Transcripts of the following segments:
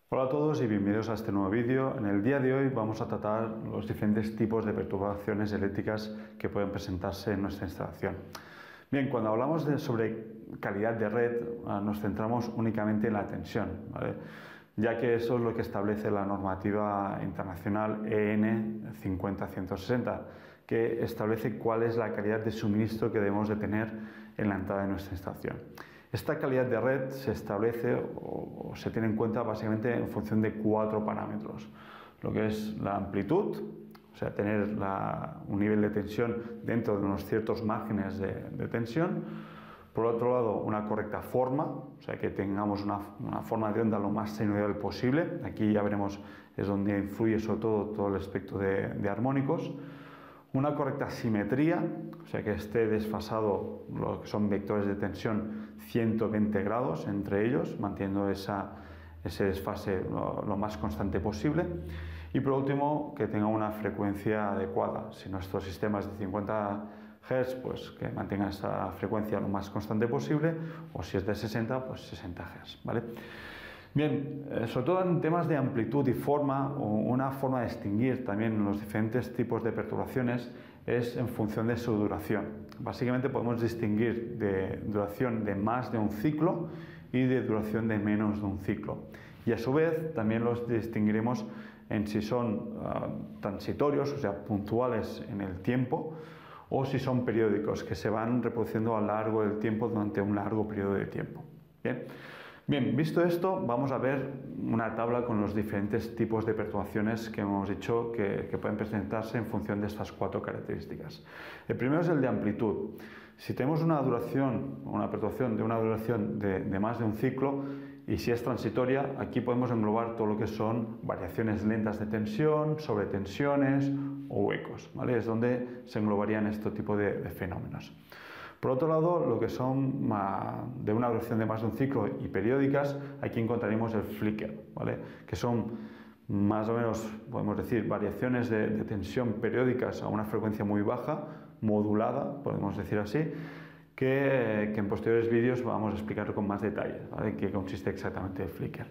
Hola a todos y bienvenidos a este nuevo vídeo. En el día de hoy vamos a tratar los diferentes tipos de perturbaciones eléctricas que pueden presentarse en nuestra instalación. Bien, cuando hablamos sobre calidad de red nos centramos únicamente en la tensión, ¿vale? Ya que eso es lo que establece la normativa internacional EN 50160, que establece cuál es la calidad de suministro que debemos de tener en la entrada de nuestra instalación. Esta calidad de red se establece o se tiene en cuenta básicamente en función de 4 parámetros. Lo que es la amplitud, o sea, tener un nivel de tensión dentro de unos ciertos márgenes de tensión. Por otro lado, una correcta forma, o sea, que tengamos una forma de onda lo más sinusoidal posible. Aquí ya veremos, es donde influye sobre todo el aspecto de armónicos. Una correcta simetría, o sea, que esté desfasado lo que son vectores de tensión 120 grados entre ellos, manteniendo ese desfase lo más constante posible. Y por último, que tenga una frecuencia adecuada. Si nuestro sistema es de 50 Hz, pues que mantenga esa frecuencia lo más constante posible, o si es de 60, pues 60 Hz, ¿vale? Bien, sobre todo en temas de amplitud y forma, una forma de distinguir también los diferentes tipos de perturbaciones es en función de su duración. Básicamente podemos distinguir de duración de más de un ciclo y de duración de menos de un ciclo. Y a su vez también los distinguiremos en si son transitorios, o sea, puntuales en el tiempo, o si son periódicos, que se van reproduciendo a lo largo del tiempo durante un largo periodo de tiempo. Bien, visto esto, vamos a ver una tabla con los diferentes tipos de perturbaciones que hemos dicho que pueden presentarse en función de estas 4 características. El primero es el de amplitud. Si tenemos una perturbación de una duración de más de un ciclo, y si es transitoria, aquí podemos englobar todo lo que son variaciones lentas de tensión, sobretensiones o huecos, ¿vale? Es donde se englobarían este tipo de fenómenos. Por otro lado, lo que son de una duración de más de un ciclo y periódicas, aquí encontraremos el flicker, ¿vale? Que son más o menos, podemos decir, variaciones de tensión periódicas a una frecuencia muy baja, modulada, podemos decir así, que en posteriores vídeos vamos a explicar con más detalle, ¿vale? Qué consiste exactamente el flicker.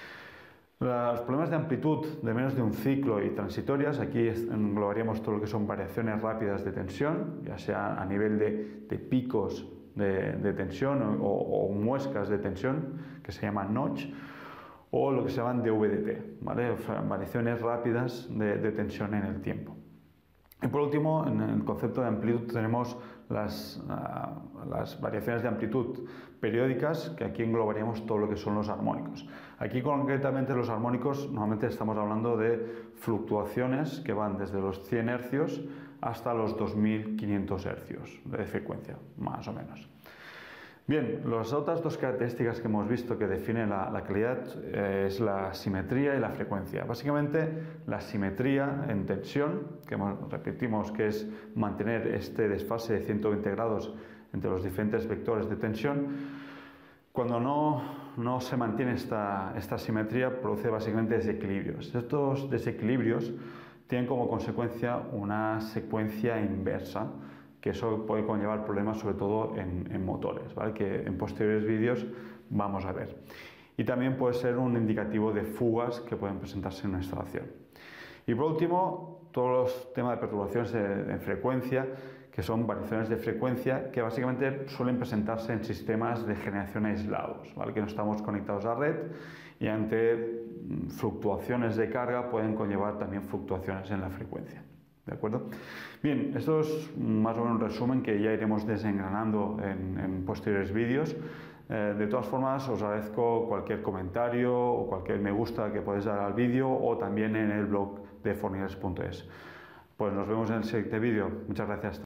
Los problemas de amplitud de menos de un ciclo y transitorias, aquí englobaríamos todo lo que son variaciones rápidas de tensión, ya sea a nivel de picos de tensión o muescas de tensión, que se llaman notch, o lo que se llaman DVDT, ¿vale? Variaciones rápidas de tensión en el tiempo. Y por último, en el concepto de amplitud tenemos las variaciones de amplitud periódicas, que aquí englobaríamos todo lo que son los armónicos. Aquí concretamente los armónicos normalmente estamos hablando de fluctuaciones que van desde los 100 Hz hasta los 2500 Hz de frecuencia, más o menos. Bien, las otras 2 características que hemos visto que definen la calidad es la simetría y la frecuencia. Básicamente, la simetría en tensión, que repetimos que es mantener este desfase de 120 grados entre los diferentes vectores de tensión. Cuando no se mantiene esta simetría, produce básicamente desequilibrios. Estos desequilibrios tienen como consecuencia una secuencia inversa, que eso puede conllevar problemas sobre todo en motores, ¿vale? Que en posteriores vídeos vamos a ver. Y también puede ser un indicativo de fugas que pueden presentarse en una instalación. Y por último, todos los temas de perturbaciones en frecuencia, que son variaciones de frecuencia que básicamente suelen presentarse en sistemas de generación aislados, ¿vale? Que no estamos conectados a red y ante fluctuaciones de carga pueden conllevar también fluctuaciones en la frecuencia. ¿De acuerdo? Bien, esto es más o menos un resumen que ya iremos desengranando en posteriores vídeos. De todas formas, os agradezco cualquier comentario o cualquier me gusta que podéis dar al vídeo o también en el blog de fornidores.es. Pues nos vemos en el siguiente vídeo. Muchas gracias.